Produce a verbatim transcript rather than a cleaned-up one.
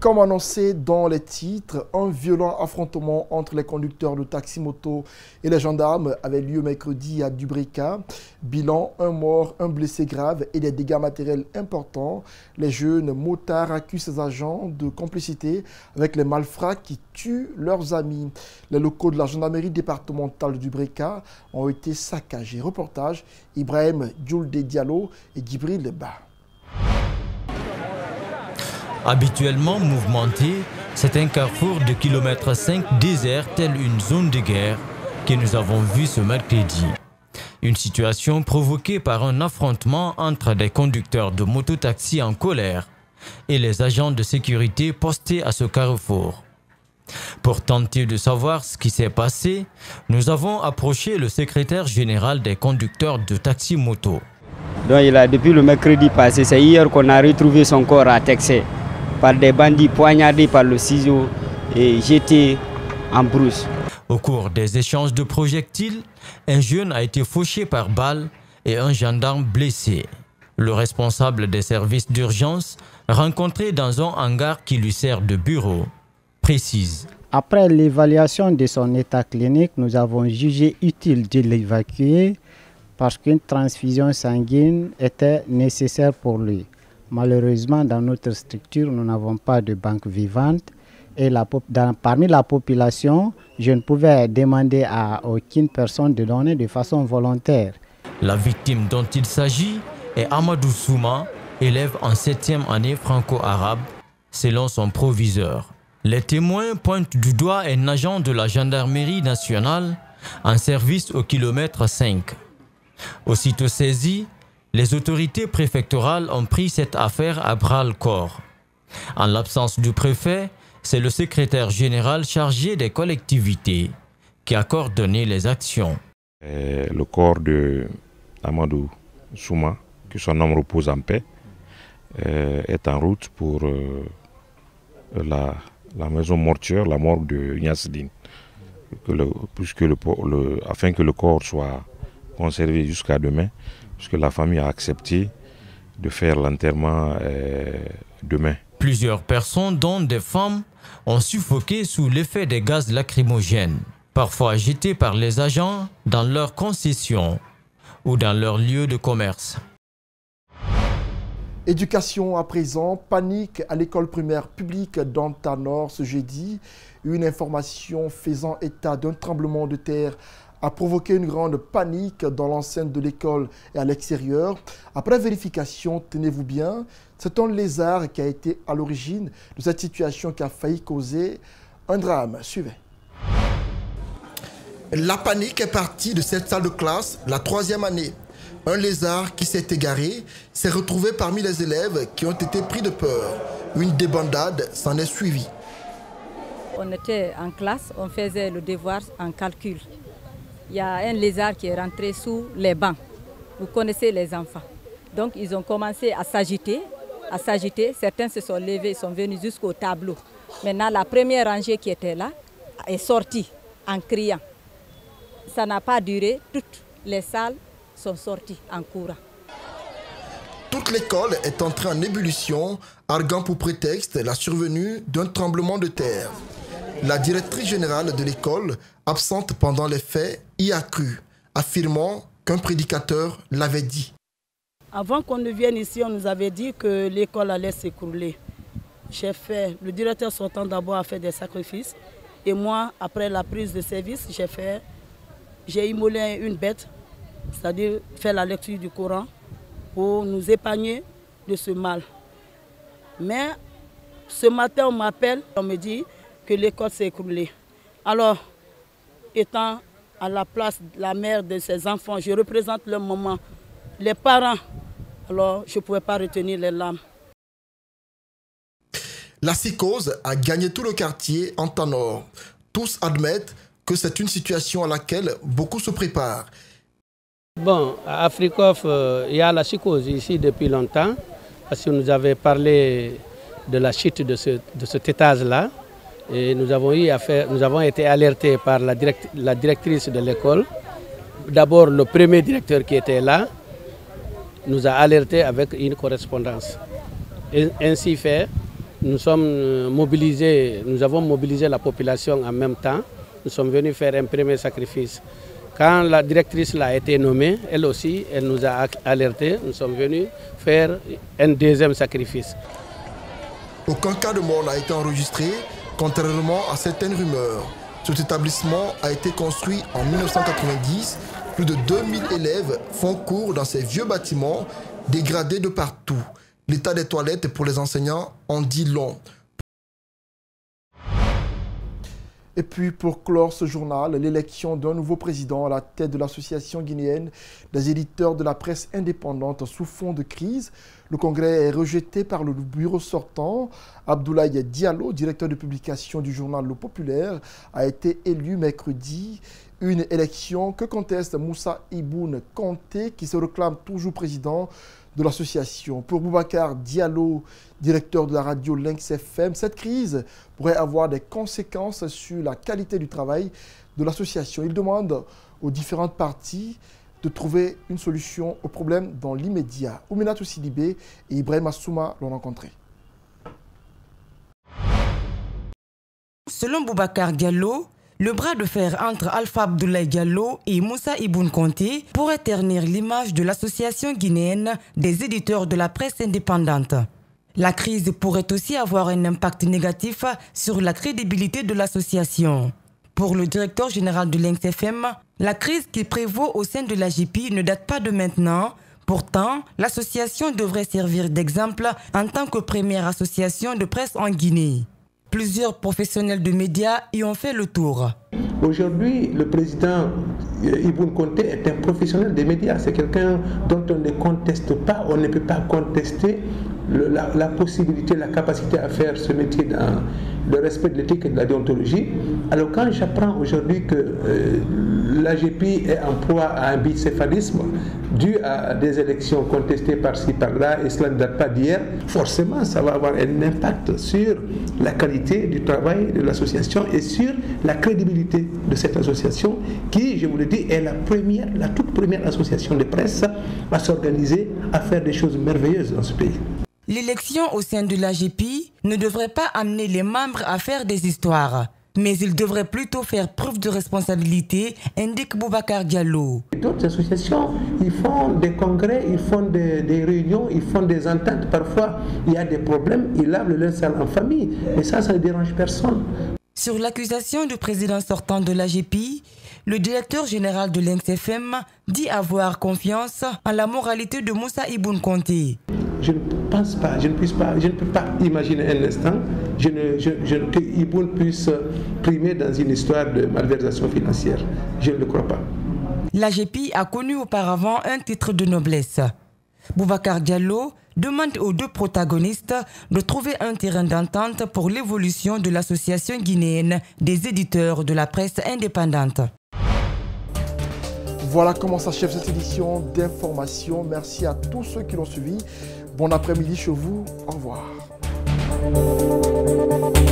Comme annoncé dans les titres, un violent affrontement entre les conducteurs de taxi-moto et les gendarmes avait lieu mercredi à Dubrika. Bilan, un mort, un blessé grave et des dégâts matériels importants. Les jeunes motards accusent ces agents de complicité avec les malfrats qui tuent leurs amis. Les locaux de la gendarmerie départementale de Dubrika ont été saccagés. Reportage, Ibrahim Djoulde Diallo et Djibril Ba. Habituellement mouvementé, c'est un carrefour de kilomètre cinq désert tel une zone de guerre que nous avons vu ce mercredi. Une situation provoquée par un affrontement entre des conducteurs de mototaxi en colère et les agents de sécurité postés à ce carrefour. Pour tenter de savoir ce qui s'est passé, nous avons approché le secrétaire général des conducteurs de taxi-moto. Donc il a, depuis le mercredi passé, c'est hier qu'on a retrouvé son corps à Texé par des bandits poignardés par le ciseau et jetés en brousse. Au cours des échanges de projectiles, un jeune a été fauché par balle et un gendarme blessé. Le responsable des services d'urgence, rencontré dans un hangar qui lui sert de bureau, précise. Après l'évaluation de son état clinique, nous avons jugé utile de l'évacuer parce qu'une transfusion sanguine était nécessaire pour lui. Malheureusement, dans notre structure, nous n'avons pas de banque vivante et la, dans, parmi la population, je ne pouvais demander à aucune personne de donner de façon volontaire. La victime dont il s'agit est Amadou Souma, élève en septième année franco-arabe, selon son proviseur. Les témoins pointent du doigt un agent de la gendarmerie nationale en service au kilomètre cinq. Aussitôt saisi, les autorités préfectorales ont pris cette affaire à bras-le-corps. En l'absence du préfet, c'est le secrétaire général chargé des collectivités qui a coordonné les actions. Et le corps de Amadou Souma, que son nom repose en paix, est en route pour la, la maison mortuaire, la morgue de Niasdine, puisque le, le, afin que le corps soit conservé jusqu'à demain, puisque la famille a accepté de faire l'enterrement euh, demain. Plusieurs personnes, dont des femmes, ont suffoqué sous l'effet des gaz lacrymogènes, parfois jetés par les agents dans leurs concessions ou dans leurs lieux de commerce. Éducation à présent, panique à l'école primaire publique d'Antanor ce jeudi. Une information faisant état d'un tremblement de terre a provoqué une grande panique dans l'enceinte de l'école et à l'extérieur. Après vérification, tenez-vous bien, c'est un lézard qui a été à l'origine de cette situation qui a failli causer un drame. Suivez. La panique est partie de cette salle de classe, la troisième année. Un lézard qui s'est égaré s'est retrouvé parmi les élèves qui ont été pris de peur. Une débandade s'en est suivie. On était en classe, on faisait le devoir en calcul. Il y a un lézard qui est rentré sous les bancs. Vous connaissez les enfants. Donc ils ont commencé à s'agiter, à s'agiter. Certains se sont levés, sont venus jusqu'au tableau. Maintenant, la première rangée qui était là est sortie en criant. Ça n'a pas duré, toutes les salles sont sorties en courant. Toute l'école est entrée en ébullition, arguant pour prétexte la survenue d'un tremblement de terre. La directrice générale de l'école, absente pendant les faits, y a cru, affirmant qu'un prédicateur l'avait dit. Avant qu'on ne vienne ici, on nous avait dit que l'école allait s'écrouler. J'ai fait, le directeur sortant d'abord a fait des sacrifices. Et moi, après la prise de service, j'ai fait, j'ai immolé une bête, c'est-à-dire faire la lecture du Coran pour nous épargner de ce mal. Mais ce matin, on m'appelle, on me dit que l'école s'est écroulée. Alors, étant à la place de la mère de ses enfants, je représente leur maman, les parents, alors je ne pouvais pas retenir les larmes. La psychose a gagné tout le quartier Antanor. Tous admettent que c'est une situation à laquelle beaucoup se préparent. Bon, à Afrikoff, euh, il y a la psychose ici depuis longtemps, parce que nous avons parlé de la chute de, ce, de cet étage-là. Et nous avons, eu à faire, nous avons été alertés par la, direct, la directrice de l'école. D'abord, le premier directeur qui était là nous a alertés avec une correspondance. Et ainsi fait, nous sommes mobilisés, nous avons mobilisé la population en même temps. Nous sommes venus faire un premier sacrifice. Quand la directrice l'a été nommée, elle aussi, elle nous a alertés. Nous sommes venus faire un deuxième sacrifice. Aucun cas de mort n'a été enregistré, contrairement à certaines rumeurs. Cet établissement a été construit en mille neuf cent quatre-vingt-dix. Plus de deux mille élèves font cours dans ces vieux bâtiments dégradés de partout. L'état des toilettes pour les enseignants en dit long. Et puis pour clore ce journal, l'élection d'un nouveau président à la tête de l'association guinéenne des éditeurs de la presse indépendante sous fond de crise. Le congrès est rejeté par le bureau sortant. Abdoulaye Diallo, directeur de publication du journal Le Populaire, a été élu mercredi. Une élection que conteste Moussa Iboun Kanté, qui se réclame toujours président de l'association. Pour Boubacar Diallo, directeur de la radio Lynx F M, cette crise pourrait avoir des conséquences sur la qualité du travail de l'association. Il demande aux différentes parties de trouver une solution au problème dans l'immédiat. Ouminatou Sidibé et Ibrahim Assouma l'ont rencontré. Selon Boubacar Diallo, le bras de fer entre Alpha Abdoulaye Diallo et Moussa Iboun Kanté pourrait ternir l'image de l'association guinéenne des éditeurs de la presse indépendante. La crise pourrait aussi avoir un impact négatif sur la crédibilité de l'association. Pour le directeur général de Lynx F M, la crise qui prévaut au sein de l'A J P ne date pas de maintenant. Pourtant, l'association devrait servir d'exemple en tant que première association de presse en Guinée. Plusieurs professionnels de médias y ont fait le tour. Aujourd'hui, le président Iboun Kanté est un professionnel des médias. C'est quelqu'un dont on ne conteste pas, on ne peut pas contester le, la, la possibilité, la capacité à faire ce métier dans le respect de l'éthique et de la déontologie. Alors quand j'apprends aujourd'hui que euh, l'A G P est en proie à un bicéphalisme dû à des élections contestées par-ci par-là, et cela ne date pas d'hier, forcément ça va avoir un impact sur la qualité du travail de l'association et sur la crédibilité de cette association qui, je vous le dis, est la première, la toute première association de presse à s'organiser, à faire des choses merveilleuses dans ce pays. L'élection au sein de l'A G P ne devrait pas amener les membres à faire des histoires, mais ils devraient plutôt faire preuve de responsabilité, indique Boubacar Diallo. D'autres associations, ils font des congrès, ils font des, des réunions, ils font des ententes. Parfois, il y a des problèmes, ils lavent le linge sale en famille. Et ça, ça ne dérange personne. Sur l'accusation du président sortant de l'A G P, le directeur général de Lynx F M dit avoir confiance en la moralité de Moussa Iboun Kanté. Je ne pense pas, je ne puisse pas, je ne peux pas imaginer un instant je ne, je, je, que Iboun puisse primer dans une histoire de malversation financière. Je ne le crois pas. L'A G P a connu auparavant un titre de noblesse. Boubacar Diallo demande aux deux protagonistes de trouver un terrain d'entente pour l'évolution de l'association guinéenne des éditeurs de la presse indépendante. Voilà comment s'achève cette édition d'information. Merci à tous ceux qui l'ont suivi. Bon après-midi chez vous. Au revoir.